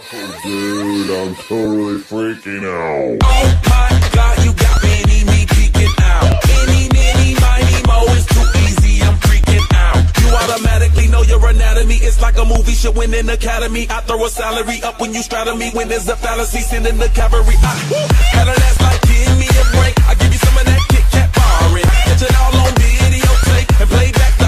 Oh, dude, I'm totally freaking out. Oh my God, you got me peeking out. Any, miny, mo, it's too easy, I'm freaking out. You automatically know your anatomy, it's like a movie should win an academy. I throw a salary up when you straddle me, when there's a fallacy, sending the cavalry. I had an ass like, give me a break, I give you some of that Kit Kat barring. Catch it all on videotape and play back the